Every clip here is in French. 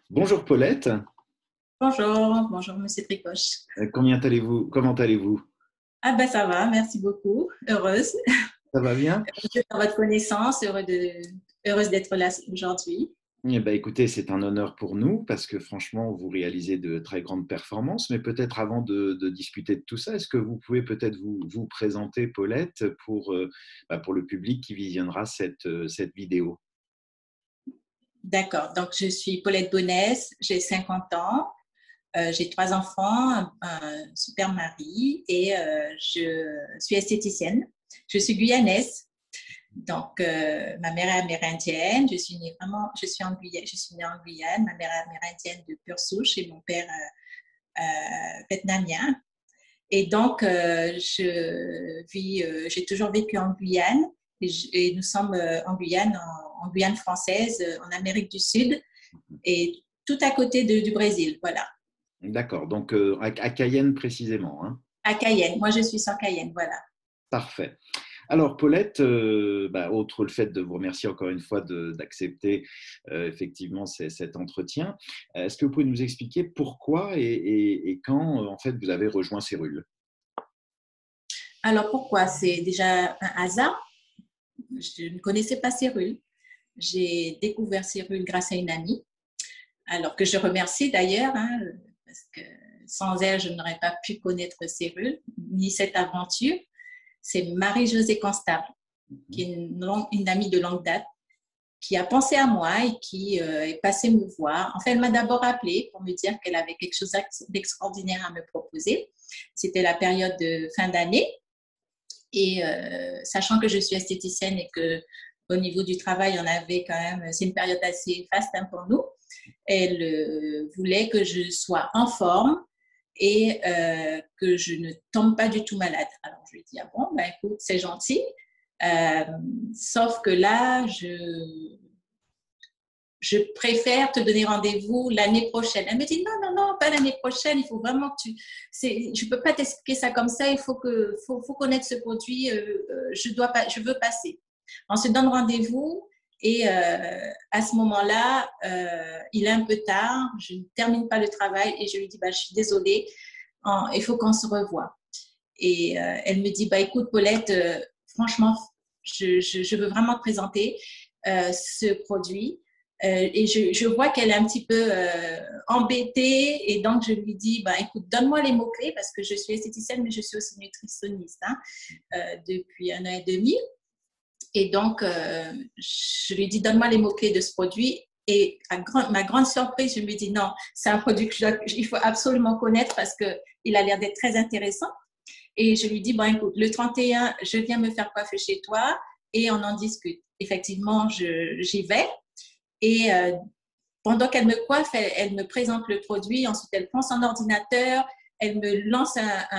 Bonjour Paulette. Bonjour, bonjour Monsieur Tricoche. Comment allez-vous? Ah ben ça va, merci beaucoup. Heureuse, Ça va bien? heureuse de faire votre connaissance, heureuse d'être là aujourd'hui. Eh ben, écoutez, c'est un honneur pour nous parce que franchement, vous réalisez de très grandes performances. Mais peut-être avant de discuter de tout ça, est-ce que vous pouvez peut-être vous présenter, Paulette, pour le public qui visionnera cette vidéo? D'accord, donc je suis Paulette Bonnès, j'ai 50 ans, j'ai trois enfants, un super mari et je suis esthéticienne. Je suis guyanaise, donc ma mère est amérindienne, je suis en Guyane, je suis née en Guyane, ma mère est amérindienne de pure souche et mon père vietnamien. Et donc, j'ai toujours vécu en Guyane et nous sommes en Guyane, en Guyane française, en Amérique du Sud et tout à côté du Brésil, voilà, D'accord, donc à Cayenne précisément, hein. à Cayenne. Moi, je suis sur Cayenne, voilà. Parfait. Alors, Paulette, outre le fait de vous remercier encore une fois d'accepter effectivement cet entretien, est-ce que vous pouvez nous expliquer pourquoi et quand en fait vous avez rejoint Cérule? Alors, pourquoi? C'est déjà un hasard. Je ne connaissais pas Cyril. J'ai découvert Cyril grâce à une amie, alors que je remercie d'ailleurs, hein, parce que sans elle, je n'aurais pas pu connaître Cyril, ni cette aventure. C'est Marie-Josée Constable, qui est une amie de longue date, qui a pensé à moi et qui est passée me voir. En fait, elle m'a d'abord appelée pour me dire qu'elle avait quelque chose d'extraordinaire à me proposer. C'était la période de fin d'année. Et sachant que je suis esthéticienne et que au niveau du travail, on avait quand même, c'est une période assez faste hein, pour nous. Elle voulait que je sois en forme et que je ne tombe pas du tout malade. Alors je lui ai dit, ah bon, ben écoute, c'est gentil. Euh, Sauf que là, je préfère te donner rendez-vous l'année prochaine. Elle me dit, non, non, non, pas l'année prochaine, il faut vraiment que je ne peux pas t'expliquer ça comme ça, il faut connaître ce produit, je veux passer. On se donne rendez-vous et à ce moment-là, il est un peu tard, je ne termine pas le travail et je lui dis, bah, je suis désolée, il faut qu'on se revoie. Et elle me dit, bah, écoute, Paulette, franchement, je veux vraiment te présenter ce produit. Et je vois qu'elle est un petit peu embêtée et donc je lui dis, bah, écoute, donne-moi les mots-clés parce que je suis esthéticienne mais je suis aussi nutritionniste hein, depuis un an et demi. Et donc, je lui dis, donne-moi les mots-clés de ce produit. Et à ma grande surprise, je me dis, non, c'est un produit qu'il faut absolument connaître parce qu'il a l'air d'être très intéressant. Et je lui dis, bon, écoute, le 31, je viens me faire coiffer chez toi et on en discute. Effectivement, j'y vais. Et pendant qu'elle me coiffe, elle me présente le produit. Ensuite, elle prend son ordinateur, elle me lance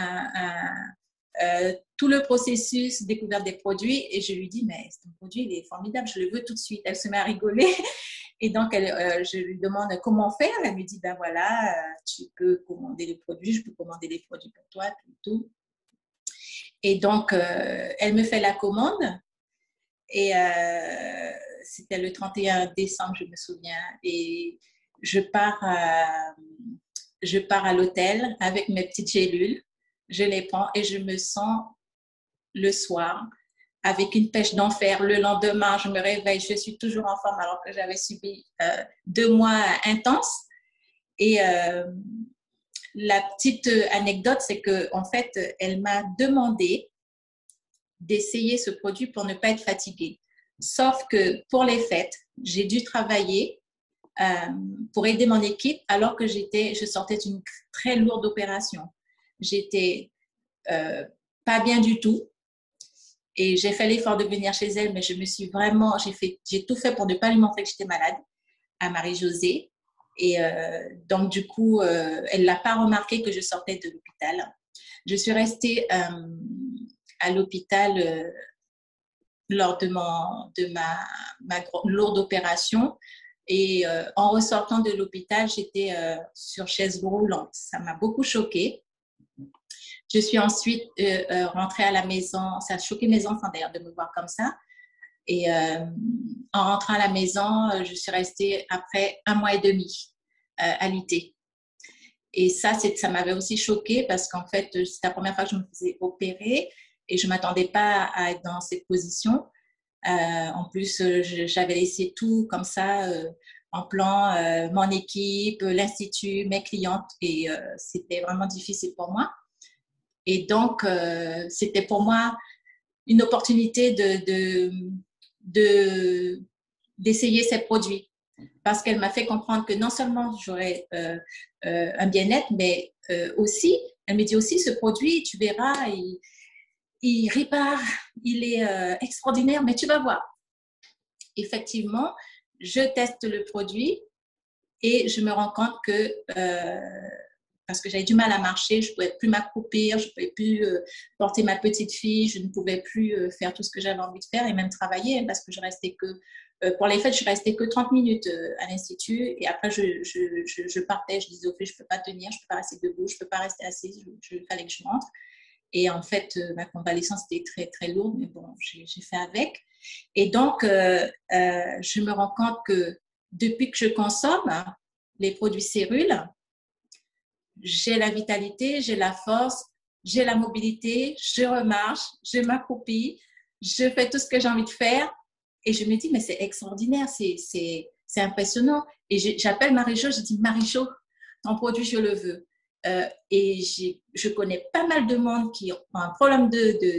tout le processus découverte des produits. Et je lui dis, mais ton produit, il est formidable, je le veux tout de suite. Elle se met à rigoler. Et donc, je lui demande comment faire. Elle me dit, ben voilà, tu peux commander les produits, je peux commander les produits pour toi, tout, tout. Et donc, elle me fait la commande. Et c'était le 31 décembre, je me souviens. Et je pars à, je pars à l'hôtel avec mes petites gélules. Je les prends et je me sens le soir avec une pêche d'enfer. Le lendemain, je me réveille, je suis toujours en forme alors que j'avais subi 2 mois intenses. Et la petite anecdote, c'est que en fait, elle m'a demandé d'essayer ce produit pour ne pas être fatiguée. Sauf que pour les fêtes, j'ai dû travailler euh, pour aider mon équipe alors que je sortais d'une très lourde opération. J'étais euh, pas bien du tout et j'ai fait l'effort de venir chez elle, mais j'ai tout fait pour ne pas lui montrer que j'étais malade à Marie-Josée. Et donc, du coup, elle n'a pas remarqué que je sortais de l'hôpital. Je suis restée à l'hôpital lors de ma lourde opération. Et en ressortant de l'hôpital, j'étais sur chaise roulante. Ça m'a beaucoup choquée. Je suis ensuite rentrée à la maison. Ça a choqué mes enfants d'ailleurs de me voir comme ça. Et en rentrant à la maison, je suis restée après 1 mois et demi. alité. Et ça m'avait aussi choquée parce qu'en fait, c'est la première fois que je me faisais opérer et je ne m'attendais pas à être dans cette position. En plus, j'avais laissé tout comme ça en plan, mon équipe, l'institut, mes clientes et c'était vraiment difficile pour moi. Et donc, c'était pour moi une opportunité d'essayer ces produits parce qu'elle m'a fait comprendre que non seulement j'aurais un bien-être, mais aussi, elle me dit aussi, ce produit, tu verras, il répare, il est extraordinaire, mais tu vas voir. Effectivement, je teste le produit et je me rends compte que parce que j'avais du mal à marcher, je ne pouvais plus m'accroupir, je ne pouvais plus porter ma petite fille, je ne pouvais plus faire tout ce que j'avais envie de faire et même travailler parce que je restais que, pour les fêtes, je restais que 30 minutes à l'institut et après je partais, je disais au fait, je ne peux pas tenir, je ne peux pas rester debout, je ne peux pas rester assise, il fallait que je rentre. Et en fait, ma convalescence était très, très lourde, mais bon, j'ai fait avec. Et donc, je me rends compte que depuis que je consomme les produits Cérule, j'ai la vitalité, j'ai la force, j'ai la mobilité, je remarche, je m'accroupis, je fais tout ce que j'ai envie de faire. Et je me dis, mais c'est extraordinaire, c'est impressionnant. Et j'appelle Marie-Jo, je dis, Marie-Jo, ton produit, je le veux. Et je connais pas mal de monde qui ont un problème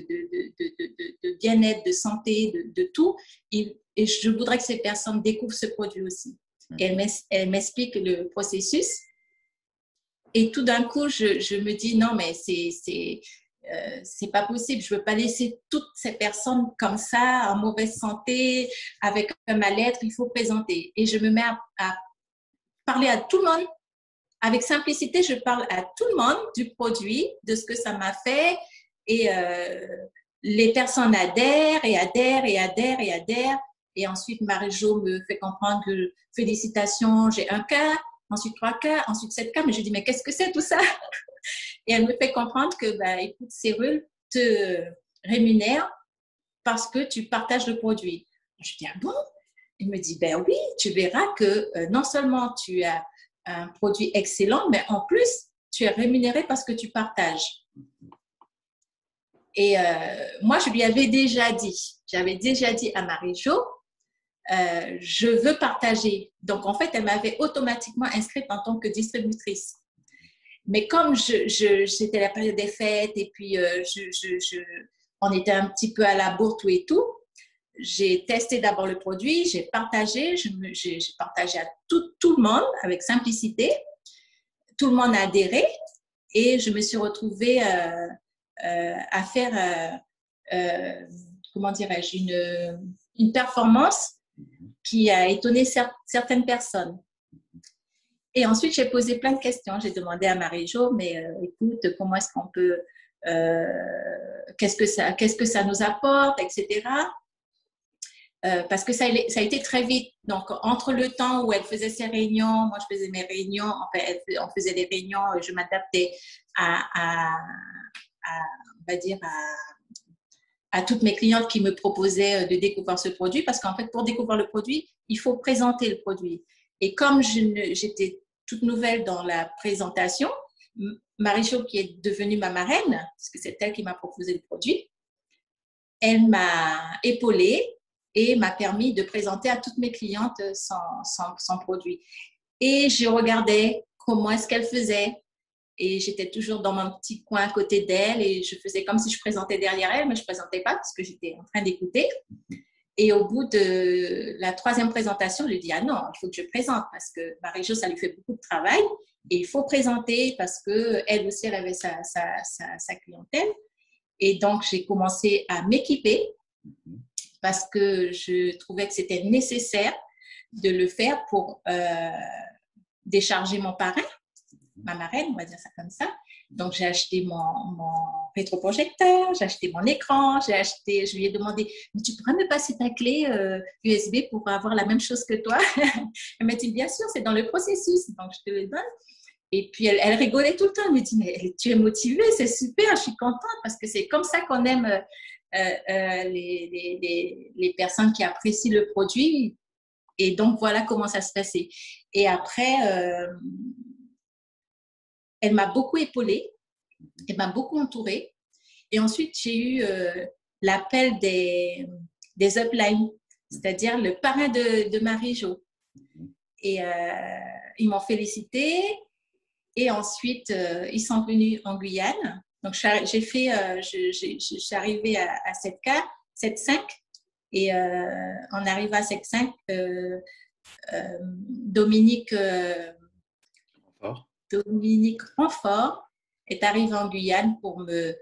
de bien-être, de santé, de tout. Et je voudrais que ces personnes découvrent ce produit aussi. Et elle m'explique le processus. Et tout d'un coup, je me dis, non, mais c'est pas possible. Je veux pas laisser toutes ces personnes comme ça, en mauvaise santé, avec un mal-être. Il faut présenter. Et je me mets à parler à tout le monde. Avec simplicité, je parle à tout le monde du produit, de ce que ça m'a fait. Et les personnes adhèrent et adhèrent et adhèrent et adhèrent. Et ensuite, Marie-Jo me fait comprendre que félicitations, j'ai un cas, ensuite 3 cas, ensuite 7 cas. Mais je dis, mais qu'est-ce que c'est tout ça? Et elle me fait comprendre que, bah, écoute, Cérule te rémunère parce que tu partages le produit. Je dis, ah bon? Il me dit, ben oui, tu verras que non seulement tu as un produit excellent, mais en plus, tu es rémunéré parce que tu partages. Et moi, je lui avais déjà dit, j'avais déjà dit à Marie-Jo, je veux partager. Donc, en fait, elle m'avait automatiquement inscrite en tant que distributrice. Mais comme c'était la période des fêtes et puis on était un petit peu à la bourre tout et tout, j'ai testé d'abord le produit, j'ai partagé, j'ai partagé à tout le monde avec simplicité. Tout le monde a adhéré et je me suis retrouvée à faire, comment dirais-je, une performance qui a étonné certaines personnes. Et ensuite, j'ai posé plein de questions. J'ai demandé à Marie-Jo, mais écoute, comment est-ce qu'on peut, qu'est-ce que ça nous apporte, etc. Parce que ça a été très vite. Donc, entre le temps où elle faisait ses réunions, moi, je faisais mes réunions, enfin, on faisait des réunions, je m'adaptais on va dire, à toutes mes clientes qui me proposaient de découvrir ce produit. Parce qu'en fait, pour découvrir le produit, il faut présenter le produit. Et comme j'étais toute nouvelle dans la présentation, Marie-Jo, qui est devenue ma marraine, parce que c'est elle qui m'a proposé le produit, elle m'a épaulée et m'a permis de présenter à toutes mes clientes son produit. Et je regardais comment est-ce qu'elle faisait. Et j'étais toujours dans mon petit coin à côté d'elle et je faisais comme si je présentais derrière elle, mais je ne présentais pas parce que j'étais en train d'écouter. Et au bout de la 3e présentation, je lui ai dit, ah non, il faut que je présente parce que Marie-Jo, ça lui fait beaucoup de travail et il faut présenter parce qu'elle aussi, elle avait sa clientèle. Et donc, j'ai commencé à m'équiper parce que je trouvais que c'était nécessaire de le faire pour décharger mon parrain, ma marraine, on va dire ça comme ça. Donc, j'ai acheté mon rétroprojecteur, j'ai acheté mon écran, je lui ai demandé, mais tu pourrais me passer ta clé USB pour avoir la même chose que toi? Elle m'a dit, bien sûr, c'est dans le processus, donc je te le donne. Et puis, elle rigolait tout le temps. Elle me dit, mais tu es motivée, c'est super, je suis contente parce que c'est comme ça qu'on aime les personnes qui apprécient le produit. Et donc, voilà comment ça se passait. Et après, elle m'a beaucoup épaulée, elle m'a beaucoup entourée. Et ensuite, j'ai eu l'appel des uplines, c'est-à-dire le parrain de Marie-Jo. Et ils m'ont félicité. Et ensuite, ils sont venus en Guyane. Donc, j'ai fait, je suis arrivée à 7K, 7-5. Et en arrivant à 7-5, Dominique Renfort est arrivé en Guyane pour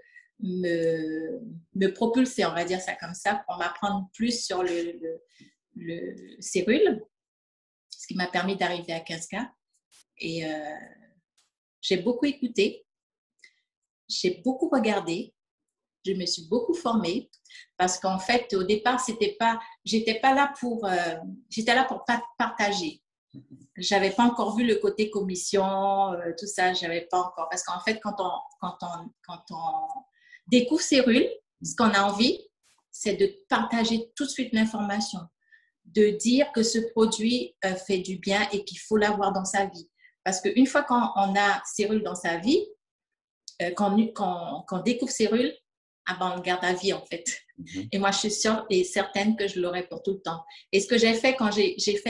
me propulser, on va dire ça comme ça, pour m'apprendre plus sur le cérule, ce qui m'a permis d'arriver à 15K. Et j'ai beaucoup écouté, j'ai beaucoup regardé, je me suis beaucoup formée parce qu'en fait, au départ, j'étais là pour partager. J'avais pas encore vu le côté commission, tout ça, j'avais pas encore. Parce qu'en fait, quand on découvre Cérule, ce qu'on a envie, c'est de partager tout de suite l'information, de dire que ce produit fait du bien et qu'il faut l'avoir dans sa vie. Parce qu'une fois qu'on a Cérule dans sa vie, qu'on découvre Cérule, ah ben on le garde à vie en fait. Et moi, je suis sûre et certaine que je l'aurai pour tout le temps. Et ce que j'ai fait quand j'ai fait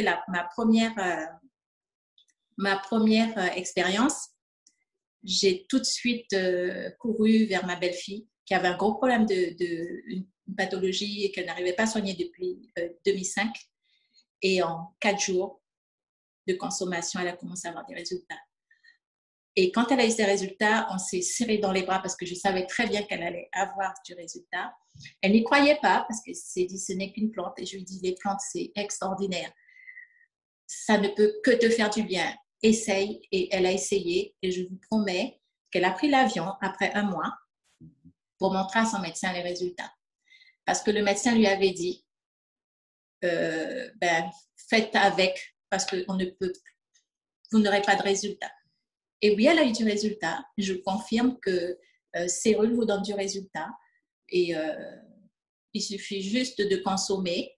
ma première expérience, j'ai tout de suite couru vers ma belle-fille qui avait un gros problème une pathologie et qu'elle n'arrivait pas à soigner depuis 2005. Et en 4 jours de consommation, elle a commencé à avoir des résultats. Et quand elle a eu ses résultats, on s'est serré dans les bras parce que je savais très bien qu'elle allait avoir du résultat. Elle n'y croyait pas parce qu'elle s'est dit ce n'est qu'une plante. Et je lui dis les plantes, c'est extraordinaire. Ça ne peut que te faire du bien. Essaye. Et elle a essayé. Et je vous promets qu'elle a pris l'avion après 1 mois pour montrer à son médecin les résultats. Parce que le médecin lui avait dit faites avec parce que vous n'aurez pas de résultat. Et oui, elle a eu du résultat. Je confirme que Cérule vous donne du résultat. Et il suffit juste de consommer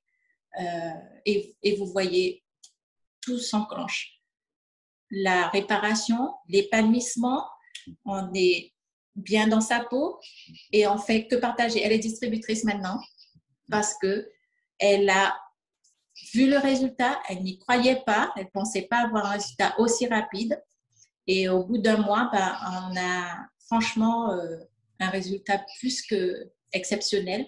et vous voyez, tout s'enclenche. La réparation, l'épanouissement, on est bien dans sa peau et on fait que partager. Elle est distributrice maintenant parce qu'elle a vu le résultat, elle n'y croyait pas, elle ne pensait pas avoir un résultat aussi rapide. Et au bout d'1 mois, on a franchement un résultat plus que exceptionnel.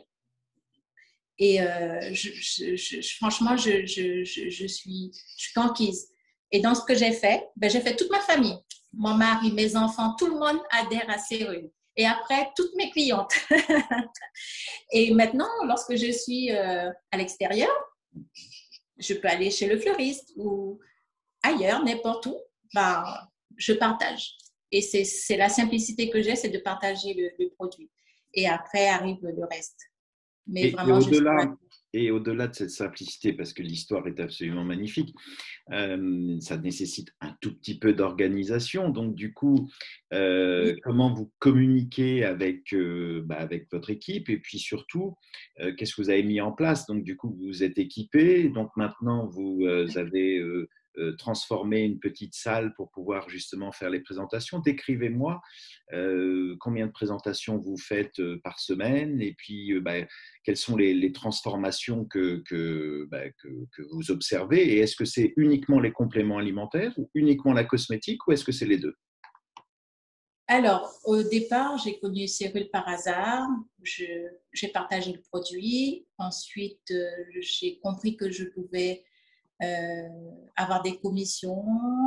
Et franchement, je suis conquise. Et dans ce que j'ai fait toute ma famille, mon mari, mes enfants, tout le monde adhère à Cérule. Et après, toutes mes clientes. Et maintenant, lorsque je suis à l'extérieur, je peux aller chez le fleuriste ou ailleurs, n'importe où, je partage. Et c'est la simplicité que j'ai, c'est de partager le produit. Et après arrive le reste. Mais vraiment, et au-delà de cette simplicité, parce que l'histoire est absolument magnifique, ça nécessite un tout petit peu d'organisation. Donc, du coup, comment vous communiquez avec votre équipe et puis surtout, qu'est-ce que vous avez mis en place? Donc, du coup, vous êtes équipé. Donc, maintenant, vous avez transformé une petite salle pour pouvoir justement faire les présentations. Décrivez-moi combien de présentations vous faites par semaine et puis quelles sont les transformations que vous observez et est-ce que c'est uniquement les compléments alimentaires ou uniquement la cosmétique ou est-ce que c'est les deux? Alors, au départ, j'ai connu Cérule par hasard. J'ai partagé le produit. Ensuite, j'ai compris que je pouvais avoir des commissions.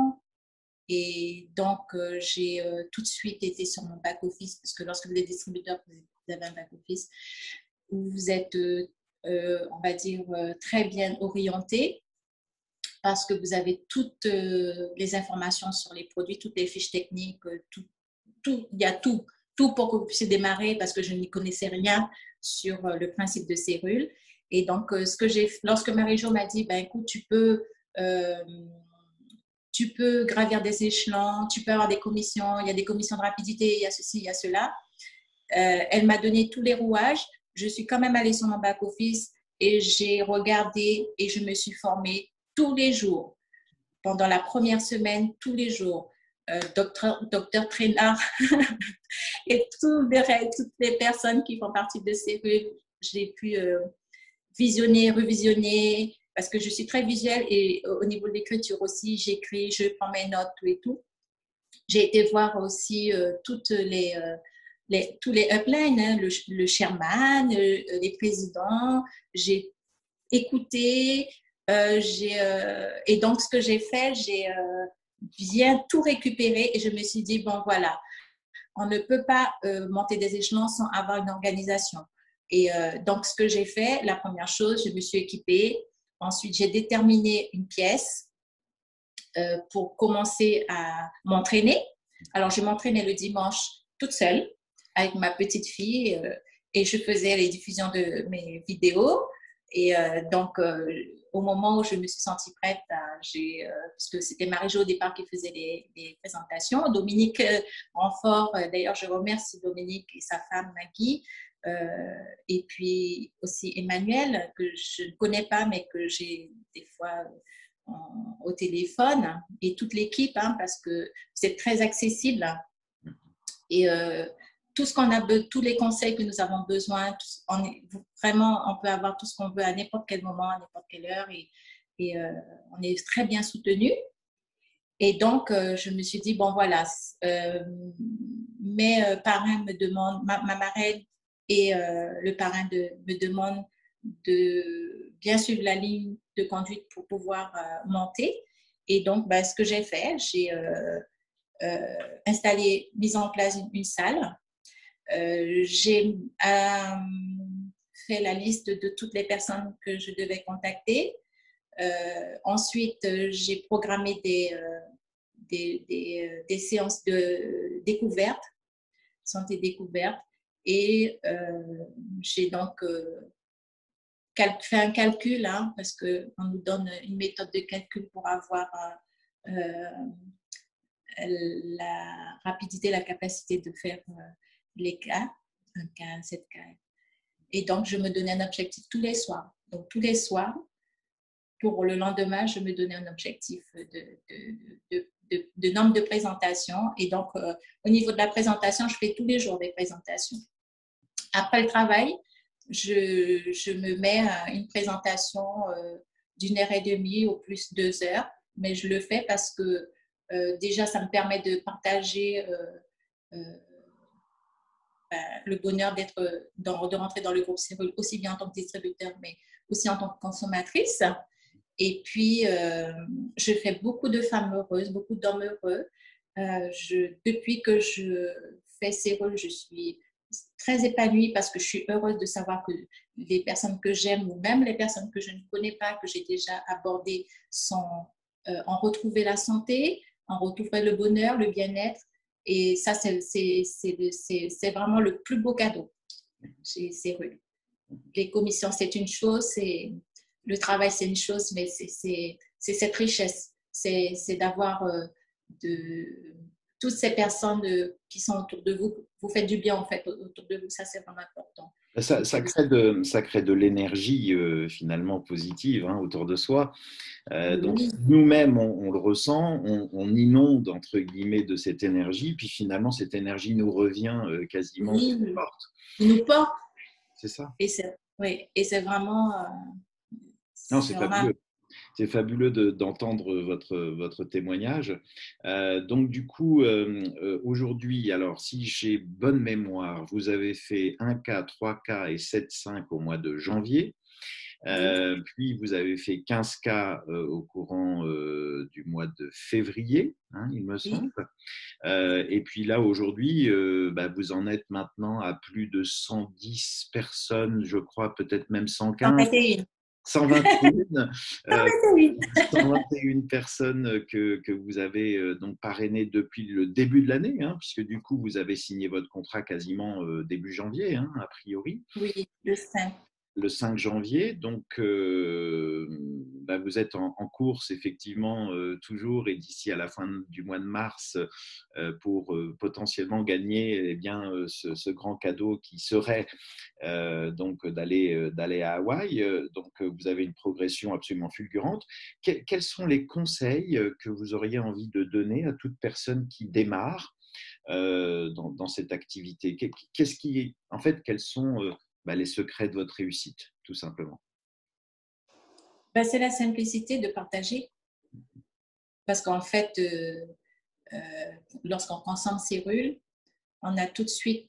Et donc, j'ai tout de suite été sur mon back-office, parce que lorsque vous êtes distributeur, vous avez un back-office où vous êtes, on va dire, très bien orienté, parce que vous avez toutes les informations sur les produits, toutes les fiches techniques, il y a tout pour que vous puissiez démarrer, parce que je n'y connaissais rien sur le principe de Cérule. Et donc, lorsque Marie-Jo m'a dit, écoute, tu peux gravir des échelons, tu peux avoir des commissions, il y a des commissions de rapidité, il y a ceci, il y a cela. Elle m'a donné tous les rouages. Je suis quand même allée sur mon back-office et j'ai regardé et je me suis formée tous les jours. Pendant la première semaine, tous les jours. Docteur Trainard et toutes les personnes qui font partie de ces rues, j'ai pu visionner, revisionner, parce que je suis très visuelle et au niveau de l'écriture aussi, j'écris, je prends mes notes, tout et tout. J'ai été voir aussi toutes tous les uplines, hein, le chairman, les présidents. J'ai écouté, et donc ce que j'ai fait, j'ai bien tout récupéré et je me suis dit, bon voilà, on ne peut pas monter des échelons sans avoir une organisation. Et donc ce que j'ai fait, la première chose, je me suis équipée. Ensuite, j'ai déterminé une pièce pour commencer à m'entraîner. Alors, je m'entraînais le dimanche toute seule avec ma petite fille et je faisais les diffusions de mes vidéos. Et donc, au moment où je me suis sentie prête, puisque c'était Marie-Jo au départ qui faisait les présentations, Dominique Renfort, d'ailleurs, je remercie Dominique et sa femme Maggie, et puis aussi Emmanuel, que je ne connais pas, mais que j'ai des fois au téléphone, et toute l'équipe, hein, parce que c'est très accessible. Et tout ce qu'on a, tous les conseils que nous avons besoin, vraiment, on peut avoir tout ce qu'on veut à n'importe quel moment, à n'importe quelle heure, et on est très bien soutenu. Et donc, je me suis dit, bon, voilà, mes parrains me demandent, ma marraine et le parrain me demandent de bien suivre la ligne de conduite pour pouvoir monter. Et donc, ben, ce que j'ai fait, j'ai installé, mis en place une salle. J'ai fait la liste de toutes les personnes que je devais contacter. Ensuite, j'ai programmé des séances de découverte, santé découverte, et j'ai donc fait un calcul, hein, parce qu'on nous donne une méthode de calcul pour avoir la rapidité, la capacité de faire les cas, un cas, 7 cas. Et donc, je me donnais un objectif tous les soirs. Donc, tous les soirs, pour le lendemain, je me donnais un objectif de nombre de présentations. Et donc, au niveau de la présentation, je fais tous les jours des présentations. Après le travail, je me mets à une présentation d'1 heure et demie, au plus 2 heures. Mais je le fais parce que déjà, ça me permet de partager le bonheur de rentrer dans le groupe Cyril, aussi bien en tant que distributeur, mais aussi en tant que consommatrice. Et puis, je fais beaucoup de femmes heureuses, beaucoup d'hommes heureux. Depuis que je fais ces rôles, je suis très épanouie parce que je suis heureuse de savoir que les personnes que j'aime ou même les personnes que je ne connais pas, que j'ai déjà abordées, ont retrouvé la santé, ont retrouvé le bonheur, le bien-être. Et ça, c'est vraiment le plus beau cadeau chez Cyril. Les commissions, c'est une chose, le travail, c'est une chose, mais c'est cette richesse. C'est d'avoir toutes ces personnes qui sont autour de vous. Vous faites du bien, en fait, autour de vous. Ça, c'est vraiment important. Ça crée de l'énergie finalement positive, hein, autour de soi. Donc Oui. nous-mêmes, on le ressent, on inonde entre guillemets de cette énergie, puis finalement cette énergie nous revient quasiment Oui, de porte. il nous porte. C'est ça. Oui, et c'est vraiment, Non, c'est vraiment. fabuleux. C'est fabuleux d'entendre votre témoignage. Donc, du coup, aujourd'hui, alors, si j'ai bonne mémoire, vous avez fait 1K, 3K et 7,5 au mois de janvier. Puis, vous avez fait 15K au courant du mois de février, hein, il me semble. Et puis là, aujourd'hui, vous en êtes maintenant à plus de 110 personnes, je crois, peut-être même 115. 121, 121 personnes que vous avez donc parrainées depuis le début de l'année, hein, puisque du coup, vous avez signé votre contrat quasiment début janvier, hein, a priori. Oui, le 5. le 5 janvier. Donc, vous êtes en course, effectivement, toujours, et d'ici à la fin du mois de mars, pour potentiellement gagner ce grand cadeau qui serait donc d'aller à Hawaï. Donc, vous avez une progression absolument fulgurante. Quels sont les conseils que vous auriez envie de donner à toute personne qui démarre dans cette activité? En fait, quels sont les secrets de votre réussite, tout simplement? C'est la simplicité de partager. Parce qu'en fait, lorsqu'on consomme Cyrule, on a tout de suite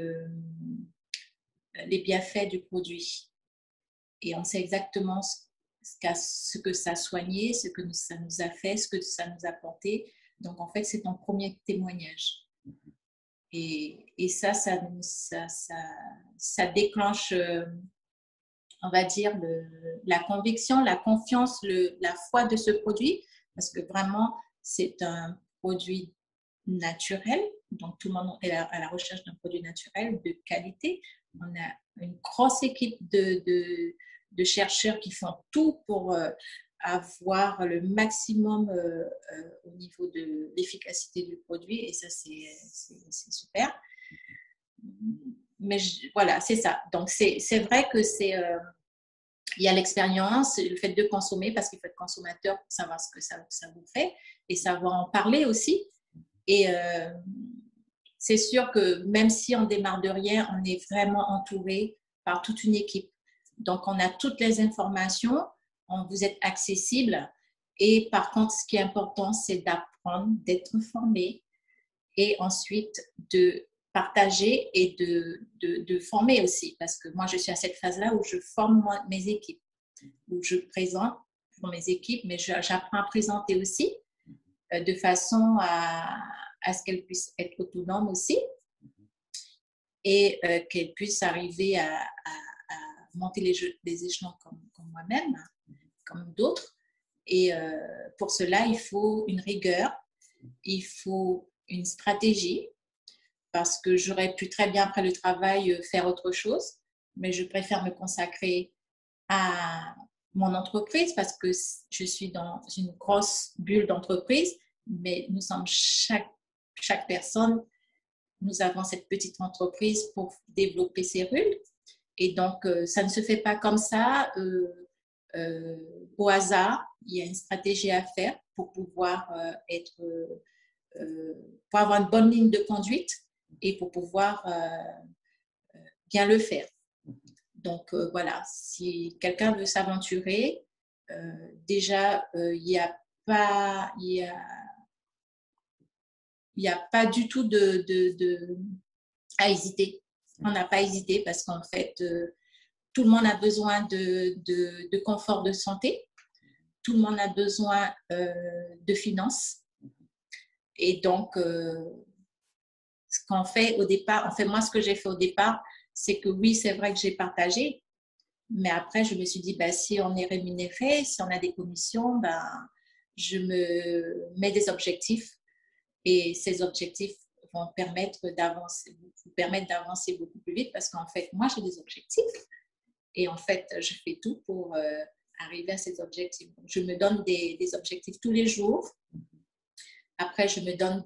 les bienfaits du produit. Et on sait exactement ce que ça a soigné, ce que ça nous a fait, ce que ça nous a apporté. Donc, en fait, c'est ton premier témoignage. Et ça déclenche, on va dire, la conviction, la confiance, la foi de ce produit, parce que vraiment, c'est un produit naturel. Donc, tout le monde est à la recherche d'un produit naturel de qualité. On a une grosse équipe de chercheurs qui font tout pour avoir le maximum au niveau de l'efficacité du produit. Et ça, c'est super. Mais voilà, c'est ça. Donc, c'est vrai que il y a l'expérience, le fait de consommer, parce qu'il faut être consommateur pour savoir ce que ça vous fait et savoir en parler aussi. Et c'est sûr que même si on démarre de rien, on est vraiment entouré par toute une équipe. Donc, on a toutes les informations, vous êtes accessible. Et par contre, ce qui est important, c'est d'apprendre, d'être formé et ensuite de partager et de former aussi. Parce que moi, je suis à cette phase-là où je forme mes équipes, où je présente pour mes équipes, mais j'apprends à présenter aussi de façon à ce qu'elles puissent être autonomes aussi et qu'elles puissent arriver à monter les échelons comme moi-même, comme d'autres. Et pour cela, il faut une rigueur, il faut une stratégie, parce que j'aurais pu très bien, après le travail, faire autre chose, mais je préfère me consacrer à mon entreprise parce que je suis dans une grosse bulle d'entreprise, mais nous sommes chaque personne, nous avons cette petite entreprise pour développer Cyrule. Et donc, ça ne se fait pas comme ça au hasard. Il y a une stratégie à faire pour pouvoir pour avoir une bonne ligne de conduite et pour pouvoir bien le faire. Donc, voilà, si quelqu'un veut s'aventurer, déjà, il n'y a pas du tout à hésiter. On n'a pas hésité parce qu'en fait, tout le monde a besoin de confort de santé. Tout le monde a besoin de finances. Et donc, ce qu'on fait au départ, en fait, moi, ce que j'ai fait au départ, c'est que oui, c'est vrai que j'ai partagé, mais après, je me suis dit, si on est rémunéré, si on a des commissions, je me mets des objectifs et ces objectifs vont vous permettre d'avancer beaucoup plus vite parce qu'en fait, moi, j'ai des objectifs et en fait, je fais tout pour arriver à ces objectifs. Donc, je me donne des objectifs tous les jours. Après, je me donne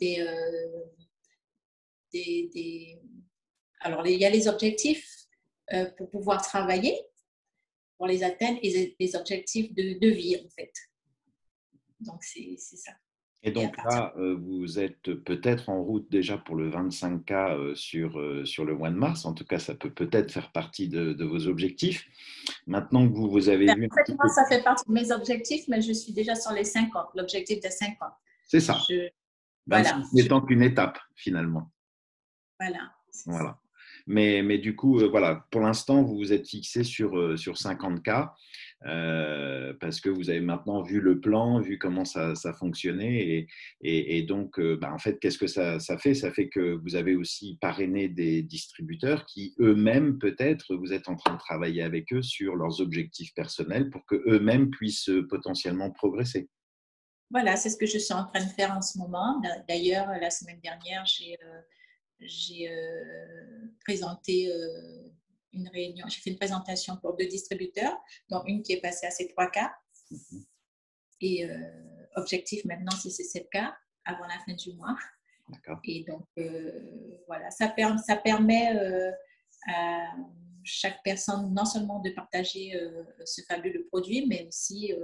alors, il y a les objectifs pour pouvoir travailler, pour les atteindre, et les objectifs de vie, en fait. Donc, c'est ça. Et donc là, vous êtes peut-être en route déjà pour le 25K sur le mois de mars. En tout cas, ça peut-être faire partie de vos objectifs. Maintenant que vous avez vu… En fait, moi, ça fait partie de mes objectifs, mais je suis déjà sur les 50, l'objectif des 50. C'est ça. Voilà. N'étant qu'une étape, finalement. Voilà. Mais du coup, voilà, pour l'instant, vous vous êtes fixé sur 50K parce que vous avez maintenant vu le plan, vu comment ça fonctionnait. Et donc, en fait, qu'est-ce que ça fait? Ça fait que vous avez aussi parrainé des distributeurs qui, eux-mêmes, peut-être, vous êtes en train de travailler avec eux sur leurs objectifs personnels pour qu'eux-mêmes puissent potentiellement progresser. Voilà, c'est ce que je suis en train de faire en ce moment. D'ailleurs, la semaine dernière, j'ai présenté une réunion, j'ai fait une présentation pour 2 distributeurs, dont une qui est passée à ses 3K. Et objectif maintenant, c'est ces 7K avant la fin du mois. Et donc, voilà, ça permet à chaque personne non seulement de partager ce fabuleux produit, mais aussi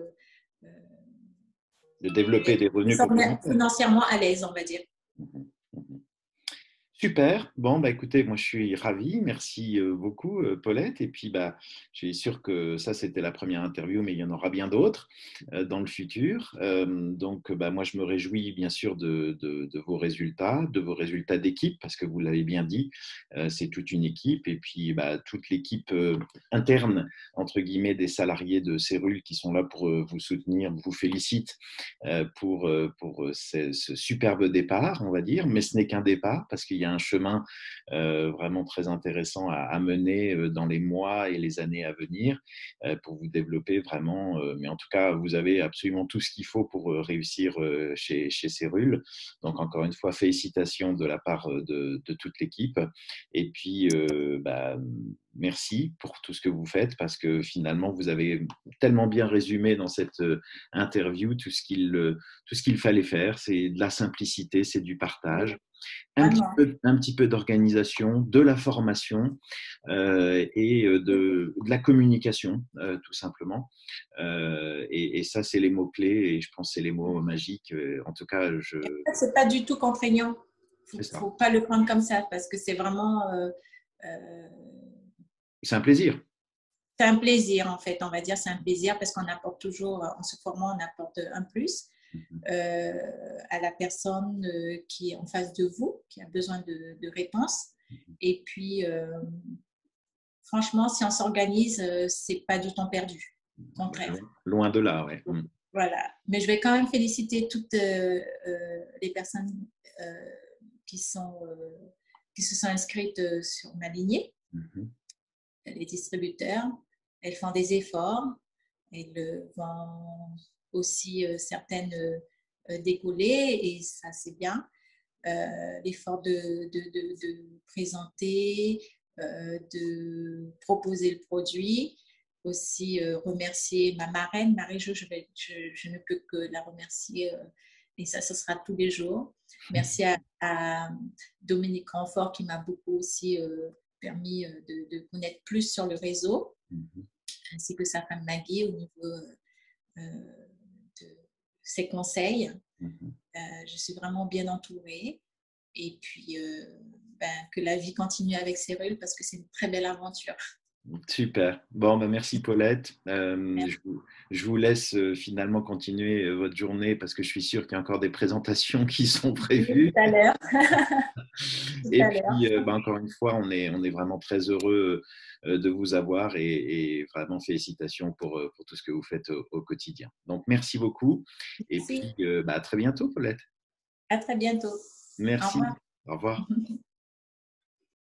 de développer des revenus complémentaires. Financièrement à l'aise, on va dire. Super. Bon, bah, écoutez, moi, je suis ravi. Merci beaucoup, Paulette. Et puis, bah, je suis sûr que ça, c'était la première interview, mais il y en aura bien d'autres dans le futur. Donc, bah, moi, je me réjouis, bien sûr, de vos résultats d'équipe, parce que vous l'avez bien dit, c'est toute une équipe. Et puis, bah, toute l'équipe interne, entre guillemets, des salariés de Cérule qui sont là pour vous soutenir, vous félicite pour ce superbe départ, on va dire. Mais ce n'est qu'un départ, parce qu'il y a un chemin vraiment très intéressant à mener dans les mois et les années à venir pour vous développer vraiment. Mais en tout cas, vous avez absolument tout ce qu'il faut pour réussir chez Cérule. Donc, encore une fois, félicitations de la part de toute l'équipe. Et puis, bah, merci pour tout ce que vous faites, parce que finalement, vous avez tellement bien résumé dans cette interview tout ce qu'il fallait faire. C'est de la simplicité, c'est du partage. Un petit peu d'organisation, de la formation et de la communication, tout simplement. Et ça, c'est les mots-clés et je pense que c'est les mots magiques. En tout cas, c'est pas du tout contraignant. Il ne faut pas le prendre comme ça parce que c'est vraiment… c'est un plaisir. C'est un plaisir, en fait. On va dire c'est un plaisir parce qu'on apporte toujours, en se formant, on apporte un plus. À la personne qui est en face de vous, qui a besoin de réponses. Et puis, franchement, si on s'organise, c'est pas du temps perdu. Au contraire. Loin de là, ouais. Voilà. Mais je vais quand même féliciter toutes les personnes qui se sont inscrites sur ma lignée. Les distributeurs, elles font des efforts. Elles vont aussi certaines décoller et ça c'est bien. L'effort de présenter, de proposer le produit, aussi remercier ma marraine, Marie-Jo, je ne peux que la remercier et ça, ce sera tous les jours. Merci à Dominique Renfort qui m'a beaucoup aussi permis de connaître plus sur le réseau, ainsi que sa femme Maggie au niveau de ses conseils. Je suis vraiment bien entourée. Et puis, que la vie continue avec Cérule parce que c'est une très belle aventure. Super. Bon, merci Paulette. Je vous laisse finalement continuer votre journée parce que je suis sûr qu'il y a encore des présentations qui sont prévues. Tout à l'heure. Et puis, encore une fois, on est vraiment très heureux de vous avoir et vraiment félicitations pour tout ce que vous faites au quotidien. Donc, merci beaucoup. Et puis, à très bientôt, Paulette. À très bientôt. Merci. Au revoir.